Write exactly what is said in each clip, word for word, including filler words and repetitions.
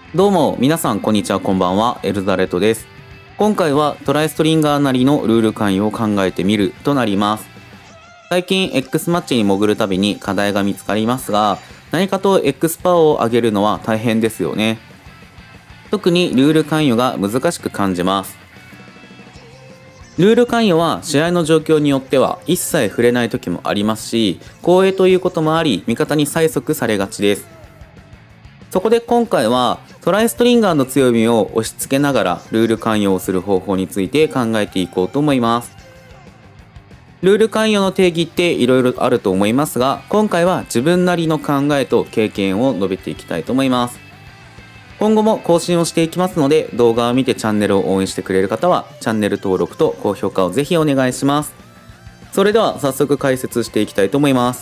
どうも皆さんこんにちは、こんばんは。エルザレットです。今回はトライストリンガーなりのルール関与を考えてみるとなります。最近 X マッチに潜るたびに課題が見つかりますが、何かと X パワーを上げるのは大変ですよね。特にルール関与が難しく感じます。ルール関与は試合の状況によっては一切触れない時もありますし、光栄ということもあり味方に催促されがちです。そこで今回はトライストリンガーの強みを押し付けながらルール関与をする方法について考えていこうと思います。ルール関与の定義っていろいろあると思いますが、今回は自分なりの考えと経験を述べていきたいと思います。今後も更新をしていきますので、動画を見てチャンネルを応援してくれる方はチャンネル登録と高評価をぜひお願いします。それでは早速解説していきたいと思います。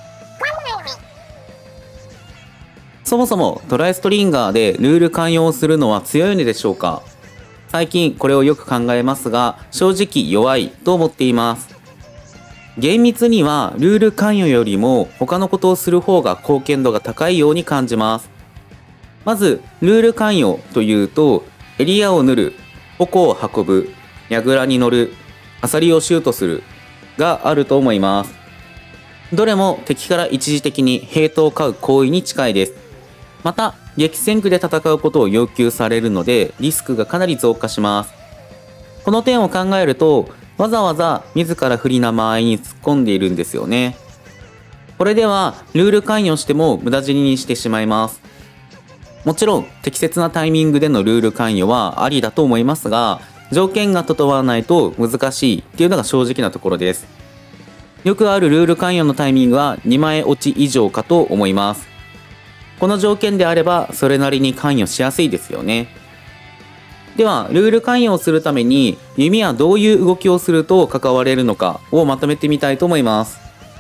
そもそもトライストリンガーでルール関与をするのは強いのでしょうか。最近これをよく考えますが、正直弱いと思っています。厳密にはルール関与よりも他のことをする方が貢献度が高いように感じます。まずルール関与というと、エリアを塗る、矛を運ぶ、櫓に乗る、アサリをシュートするがあると思います。どれも敵から一時的にヘイトを買う行為に近いです。また激戦区で戦うことを要求されるのでリスクがかなり増加します。この点を考えると、わざわざ自ら不利な間合いに突っ込んでいるんですよね。これではルール関与しても無駄死ににしてしまいます。もちろん適切なタイミングでのルール関与はありだと思いますが、条件が整わないと難しいっていうのが正直なところです。よくあるルール関与のタイミングはにまい落ち以上かと思います。この条件であればそれなりに関与しやすいですよね。ではルール関与をするために弓はどういう動きをすると関われるのかをまとめてみたいと思います。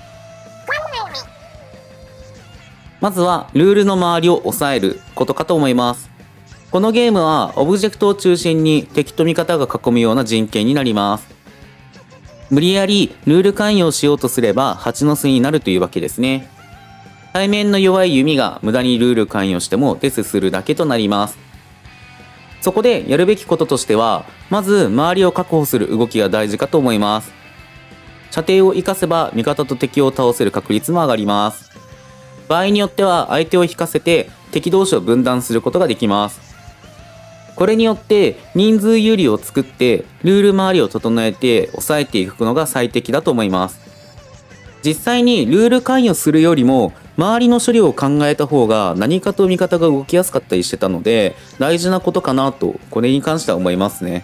まずはルールの周りを押さえることかと思います。このゲームはオブジェクトを中心に敵と味方が囲むような陣形になります。無理やりルール関与をしようとすれば蜂の巣になるというわけですね。対面の弱い弓が無駄にルール関与してもデスするだけとなります。そこでやるべきこととしては、まず周りを確保する動きが大事かと思います。射程を生かせば味方と敵を倒せる確率も上がります。場合によっては相手を引かせて敵同士を分断することができます。これによって人数有利を作ってルール周りを整えて抑えていくのが最適だと思います。実際にルール関与するよりも周りの処理を考えた方が何かと味方が動きやすかったりしてたので、大事なことかなとこれに関しては思いますね。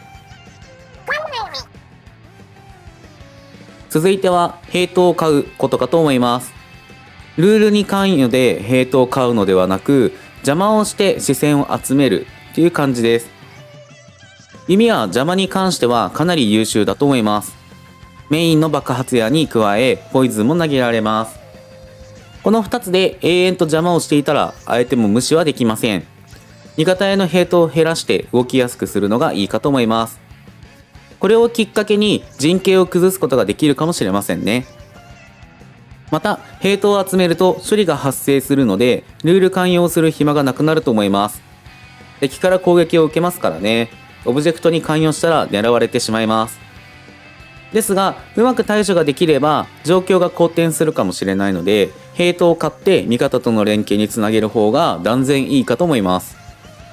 続いてはヘイトを買うことかと思います。ルールに関与でヘイトを買うのではなく、邪魔をして視線を集めるという感じです。弓は邪魔に関してはかなり優秀だと思います。メインの爆発矢に加えポイズンも投げられます。このふたつで永遠と邪魔をしていたら相手も無視はできません。味方へのヘイトを減らして動きやすくするのがいいかと思います。これをきっかけに陣形を崩すことができるかもしれませんね。またヘイトを集めると処理が発生するのでルール関与をする暇がなくなると思います。敵から攻撃を受けますからね。オブジェクトに関与したら狙われてしまいます。ですがうまく対処ができれば状況が好転するかもしれないので、ヘイトを買って味方との連携につなげる方が断然いいかと思います。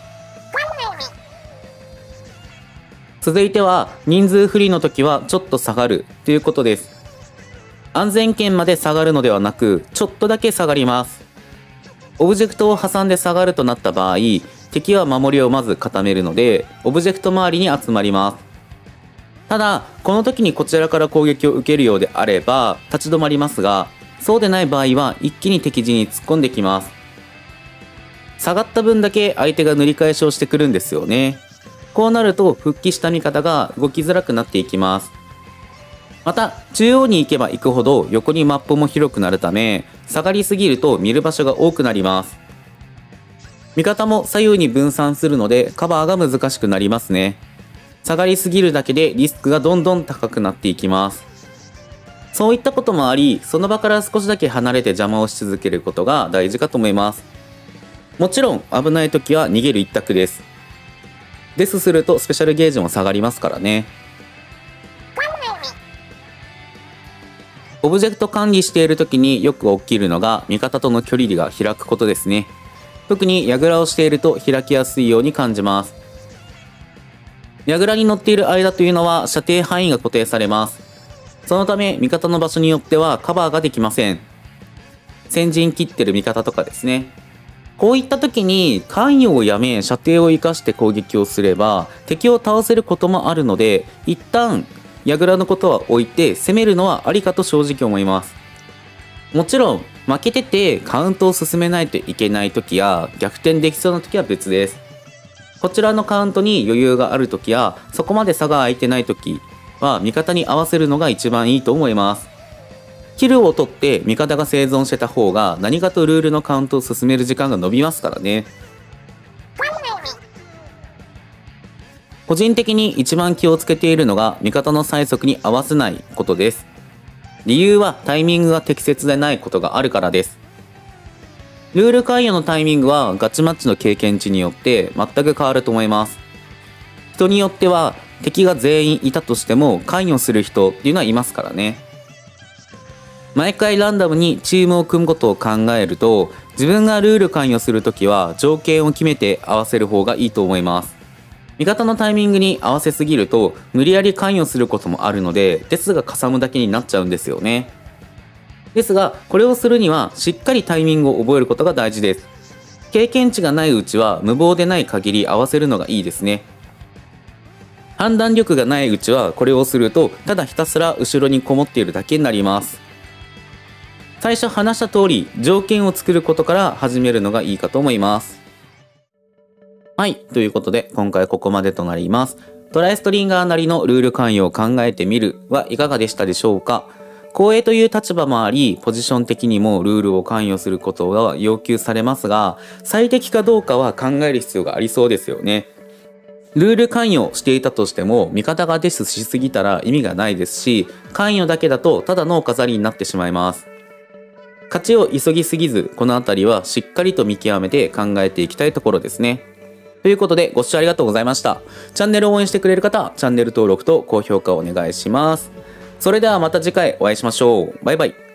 続いては人数不利の時はちょっと下がるということです。安全圏まで下がるのではなく、ちょっとだけ下がります。オブジェクトを挟んで下がるとなった場合、敵は守りをまず固めるのでオブジェクト周りに集まります。ただこの時にこちらから攻撃を受けるようであれば立ち止まりますが、そうでない場合は一気に敵陣に突っ込んできます。下がった分だけ相手が塗り返しをしてくるんですよね。こうなると復帰した味方が動きづらくなっていきます。また中央に行けば行くほど横にマップも広くなるため、下がりすぎると見る場所が多くなります。味方も左右に分散するのでカバーが難しくなりますね。下がりすぎるだけでリスクがどんどん高くなっていきます。そういったこともあり、その場から少しだけ離れて邪魔をし続けることが大事かと思います。 もちろん危ない時は逃げる一択です。デスするとスペシャルゲージも下がりますからね。オブジェクト管理している時によく起きるのが味方との距離が開くことですね。特に櫓をしていると開きやすいように感じます。櫓に乗っている間というのは射程範囲が固定されます。そのため味方の場所によってはカバーができません。先陣切ってる味方とかですね。こういった時に関与をやめ射程を生かして攻撃をすれば敵を倒せることもあるので、一旦櫓のことは置いて攻めるのはありかと正直思います。もちろん負けててカウントを進めないといけない時や逆転できそうな時は別です。こちらのカウントに余裕がある時やそこまで差が空いてない時は味方に合わせるのが一番いいと思います。キルを取って味方が生存してた方が何かとルールのカウントを進める時間が伸びますからね。個人的に一番気をつけているのが味方の最速に合わせないことです。理由はタイミングが適切でないことがあるからです。ルール関与のタイミングはガチマッチの経験値によって全く変わると思います。人によっては敵が全員いたとしても関与する人っていうのはいますからね。毎回ランダムにチームを組むことを考えると、自分がルール関与するときは条件を決めて合わせる方がいいと思います。味方のタイミングに合わせすぎると無理やり関与することもあるので、デスがかさむだけになっちゃうんですよね。ですがこれをするにはしっかりタイミングを覚えることが大事です。経験値がないうちは無謀でない限り合わせるのがいいですね。判断力がないうちはこれをするとただひたすら後ろにこもっているだけになります。最初話した通り条件を作ることから始めるのがいいかと思います。はい、ということで今回ここまでとなります。トライストリンガーなりのルール関与を考えてみるはいかがでしたでしょうか。後衛という立場もあり、ポジション的にもルールを関与することが要求されますが、最適かどうかは考える必要がありそうですよね。ルール関与していたとしても味方がデスしすぎたら意味がないですし、関与だけだとただの飾りになってしまいます。勝ちを急ぎすぎず、このあたりはしっかりと見極めて考えていきたいところですね。ということでご視聴ありがとうございました。チャンネルを応援してくれる方はチャンネル登録と高評価をお願いします。それではまた次回お会いしましょう。バイバイ。